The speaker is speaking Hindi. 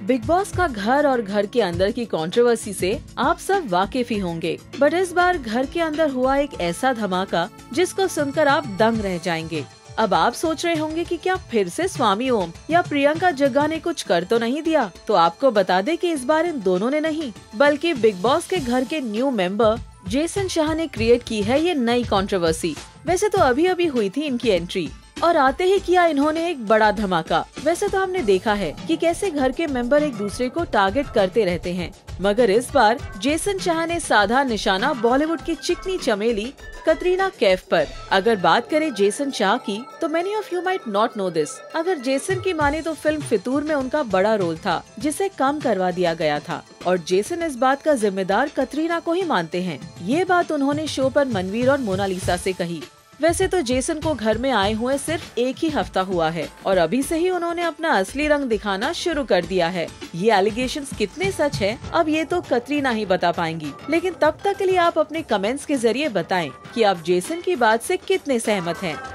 बिग बॉस का घर और घर के अंदर की कंट्रोवर्सी से आप सब वाकिफ ही होंगे, बट इस बार घर के अंदर हुआ एक ऐसा धमाका जिसको सुनकर आप दंग रह जाएंगे। अब आप सोच रहे होंगे कि क्या फिर से स्वामी ओम या प्रियंका जग्गा ने कुछ कर तो नहीं दिया। तो आपको बता दें कि इस बार इन दोनों ने नहीं, बल्कि बिग बॉस के घर के न्यू मेंबर जेसन शाह ने क्रिएट की है ये नई कंट्रोवर्सी। वैसे तो अभी अभी हुई थी इनकी एंट्री और आते ही किया इन्होंने एक बड़ा धमाका। वैसे तो हमने देखा है कि कैसे घर के मेंबर एक दूसरे को टारगेट करते रहते हैं, मगर इस बार जेसन शाह ने साधा निशाना बॉलीवुड की चिकनी चमेली कटरीना कैफ पर। अगर बात करें जेसन शाह की, तो many of you might not know this. अगर जेसन की माने तो फिल्म फितूर में उनका बड़ा रोल था जिसे कम करवा दिया गया था और जेसन इस बात का जिम्मेदार कटरीना को ही मानते हैं। ये बात उन्होंने शो पर मनवीर और मोनालिसा से कही। वैसे तो जेसन को घर में आए हुए सिर्फ एक ही हफ्ता हुआ है और अभी से ही उन्होंने अपना असली रंग दिखाना शुरू कर दिया है। ये एलिगेशंस कितने सच हैं, अब ये तो कटरीना ही बता पाएंगी। लेकिन तब तक के लिए आप अपने कमेंट्स के जरिए बताएं कि आप जेसन की बात से कितने सहमत हैं।